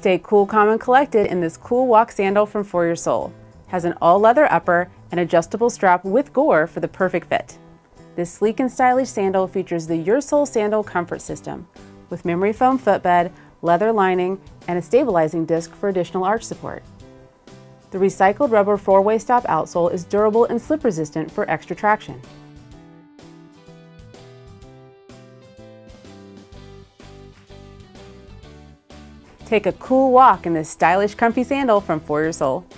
Stay cool, calm, and collected in this cool walk sandal from 4EurSole. Has an all-leather upper and adjustable strap with gore for the perfect fit. This sleek and stylish sandal features the RKH157 Sandal comfort system with memory foam footbed, leather lining, and a stabilizing disc for additional arch support. The recycled rubber 4-way stop outsole is durable and slip resistant for extra traction. Take a cool walk in this stylish, comfy sandal from 4EurSole.